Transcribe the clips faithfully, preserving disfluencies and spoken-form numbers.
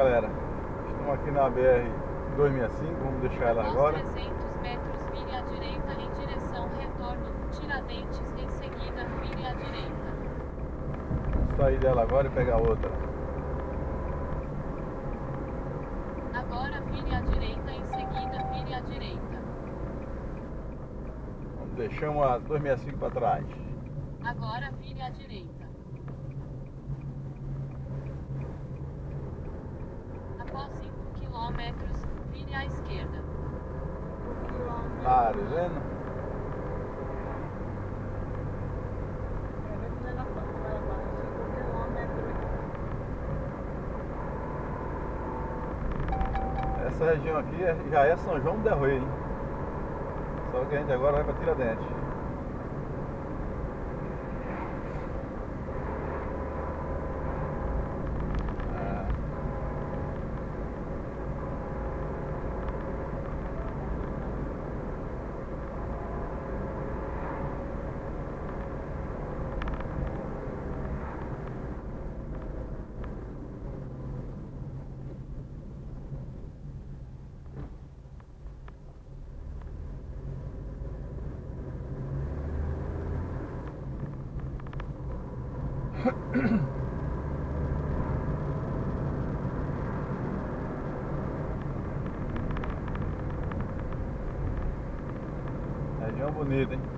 galera, estamos aqui na B R duzentos e sessenta e cinco, vamos deixar ela agora. Após trezentos metros, vire à direita em direção retorno Tiradentes, em seguida vire à direita. Vamos sair dela agora e pegar outra. Agora vire à direita, em seguida vire à direita. Vamos deixamos a duzentos e sessenta e cinco para trás. Agora vire à direita. Após cinco quilômetros, vire à esquerda. Tá vendo? Essa região aqui é- já é São João del Rei, hein? Só que a gente agora vai para Tiradentes. É. Região bonita, hein?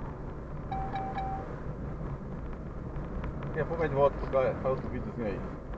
Daqui a pouco a gente volta para outro videozinho aí.